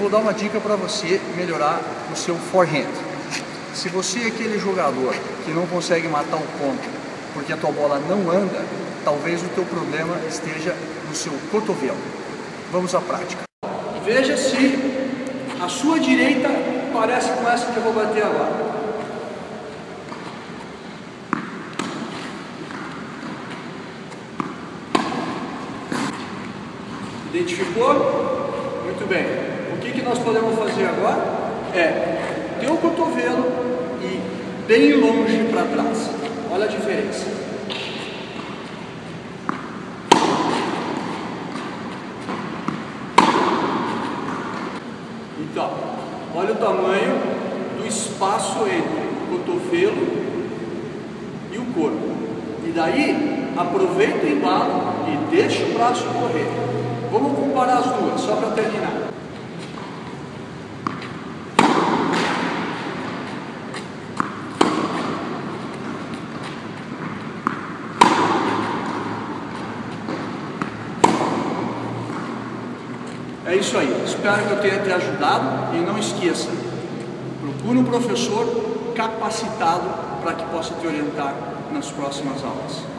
vou dar uma dica para você melhorar o seu forehand. Se você é aquele jogador que não consegue matar o ponto porque a tua bola não anda, talvez o teu problema esteja no seu cotovelo. Vamos à prática. Veja se a sua direita parece com essa que eu vou bater agora. Identificou? Muito bem. O que nós podemos fazer agora é ter o cotovelo e bem longe para trás. Olha a diferença. Então, olha o tamanho do espaço entre o cotovelo e o corpo. E daí, aproveita o embalo e deixa o braço correr. Vamos comparar as duas, só para terminar. É isso aí, espero que eu tenha te ajudado e não esqueça, procure um professor capacitado para que possa te orientar nas próximas aulas.